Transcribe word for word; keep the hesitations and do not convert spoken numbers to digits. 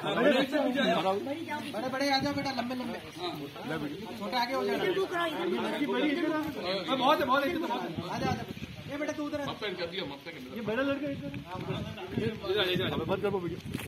बड़े बड़े आ जाओ बेटा, लंबे लंबे, छोटे आगे हो जाए। बहुत है बहुत है, आ जा ये बेटा तू उधर, ये बड़ा लड़का इधर।